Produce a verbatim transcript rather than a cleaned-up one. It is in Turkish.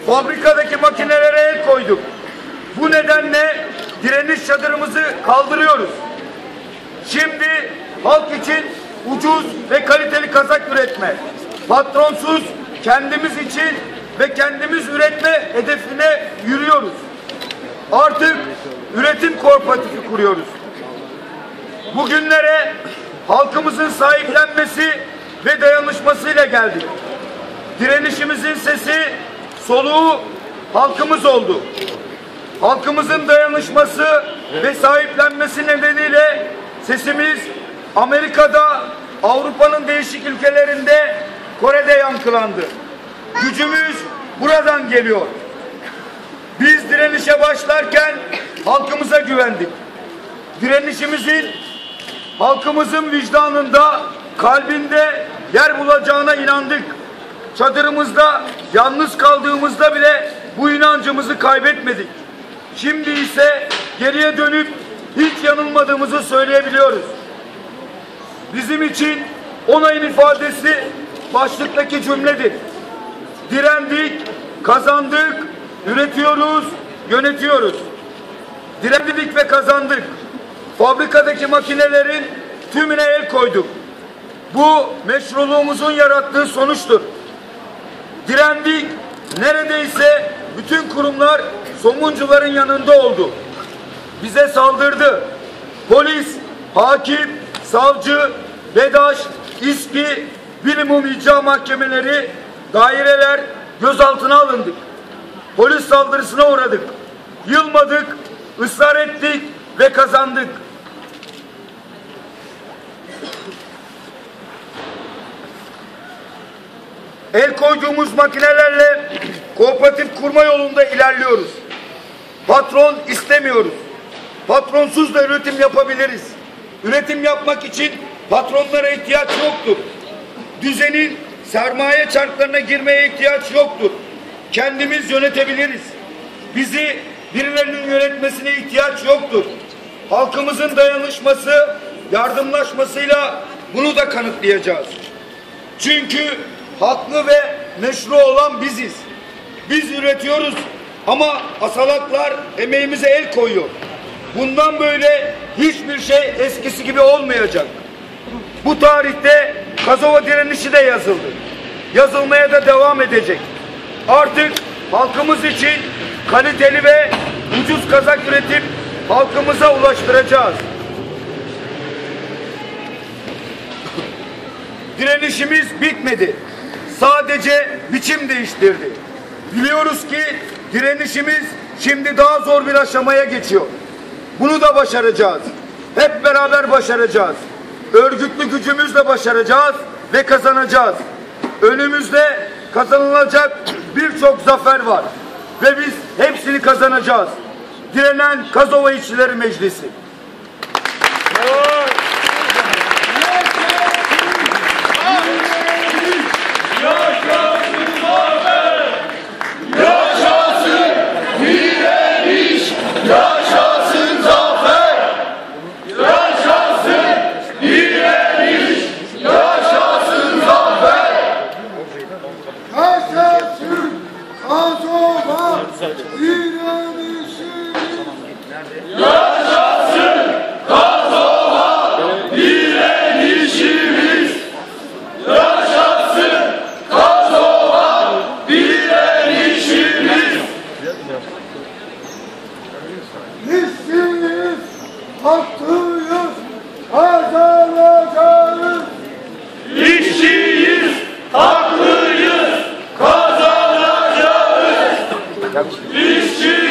fabrikadaki makinelere el koyduk. Bu nedenle direniş çadırımızı kaldırıyoruz. Şimdi halk için ucuz ve kaliteli kazak üretme, patronsuz kendimiz için ve kendimiz üretme hedefine yürüyoruz. Artık üretim kooperatifi kuruyoruz. Bugünlere halkımızın sahiplenmesi ve dayanışmasıyla geldik. Direnişimizin sesi, soluğu halkımız oldu. Halkımızın dayanışması ve sahiplenmesi nedeniyle sesimiz Amerika'da, Avrupa'nın değişik ülkelerinde, Kore'de yankılandı. Gücümüz buradan geliyor. Biz direnişe başlarken halkımıza güvendik. Direnişimizin halkımızın vicdanında, kalbinde yer bulacağına inandık. Çadırımızda yalnız kaldığımızda bile bu inancımızı kaybetmedik. Şimdi ise geriye dönüp hiç yanılmadığımızı söyleyebiliyoruz. Bizim için onayın ifadesi başlıktaki cümledir. Direndik, kazandık, üretiyoruz, yönetiyoruz. Direndik ve kazandık. Fabrikadaki makinelerin tümüne el koyduk. Bu meşruluğumuzun yarattığı sonuçtur. Direndik, neredeyse bütün kurumlar somuncuların yanında oldu. Bize saldırdı. Polis, hakim, savcı, BEDAŞ, İSKİ, bilimum icra mahkemeleri, daireler gözaltına alındık. Polis saldırısına uğradık. Yılmadık, ısrar ettik ve kazandık. El koyduğumuz makinelerle kooperatif kurma yolunda ilerliyoruz. Patron istemiyoruz. Patronsuz da üretim yapabiliriz. Üretim yapmak için patronlara ihtiyaç yoktur. Düzenin sermaye çarklarına girmeye ihtiyaç yoktur. Kendimiz yönetebiliriz. Bizi birilerinin yönetmesine ihtiyaç yoktur. Halkımızın dayanışması, yardımlaşmasıyla bunu da kanıtlayacağız. Çünkü haklı ve meşru olan biziz. Biz üretiyoruz ama asalaklar emeğimize el koyuyor. Bundan böyle hiçbir şey eskisi gibi olmayacak. Bu tarihte Kazova direnişi de yazıldı. Yazılmaya da devam edecek. Artık halkımız için kaliteli ve ucuz kazak üretip halkımıza ulaştıracağız. Direnişimiz bitmedi. Sadece biçim değiştirdi. Biliyoruz ki direnişimiz şimdi daha zor bir aşamaya geçiyor. Bunu da başaracağız. Hep beraber başaracağız. Örgütlü gücümüzle başaracağız ve kazanacağız. Önümüzde kazanılacak birçok zafer var. Ve biz hepsini kazanacağız. Direnen Kazova İşçileri Meclisi. Haklıyız, kazanacağız. İşçiyiz, haklıyız, kazanacağız. İşçiyiz.